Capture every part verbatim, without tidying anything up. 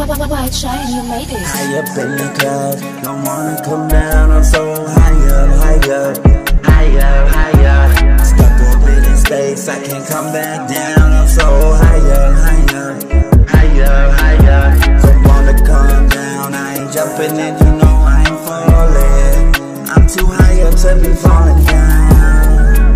White shine, you made it. High up in the clouds, don't wanna come down. I'm so high up, high up, high up, high up. Stuck orbiting space, I can't come back down. I'm so high up, high up, high up, high up. Don't wanna come down, I ain't jumping and you know I ain't falling. I'm too high up to be falling down,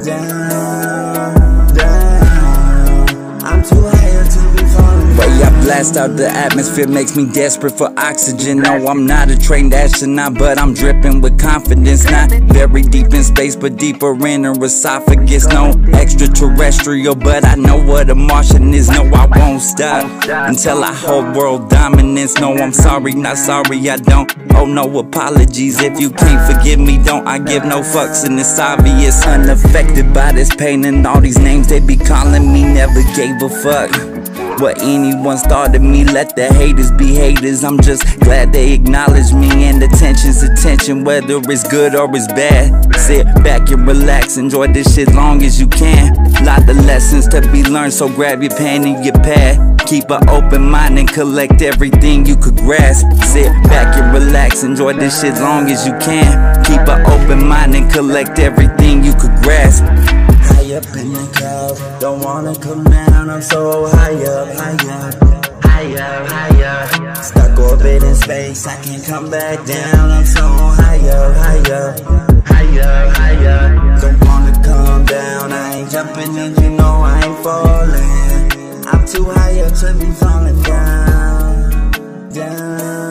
down, down. I'm too high up to be falling down. Way I blast out the atmosphere makes me desperate for oxygen. No, I'm not a trained astronaut, but I'm dripping with confidence. Not very deep in space, but deeper in her esophagus. No extraterrestrial, but I know what a Martian is. No, I won't stop until I hold world dominance. No, I'm sorry, not sorry, I don't owe no apologies. If you can't forgive me, don't I give no fucks, and it's obvious. Unaffected by this pain and all these names they be calling me. Never gave a fuck what anyone thought of me. Let the haters be haters, I'm just glad they acknowledge me. And attention's attention, whether it's good or it's bad. Sit back and relax, enjoy this shit long as you can. Lot of lessons to be learned, so grab your pen and your pad. Keep an open mind and collect everything you could grasp. Sit back and relax, enjoy this shit long as you can. Keep an open mind and collect everything you could grasp. High up in the clouds, don't wanna come down. I'm so high up, high up, high up, high up. Stuck orbiting space, I can't come back down. I'm so high up, high up, high up, high up. Don't wanna come down, I ain't jumping and you know I ain't falling. I'm too high up to be falling down, down.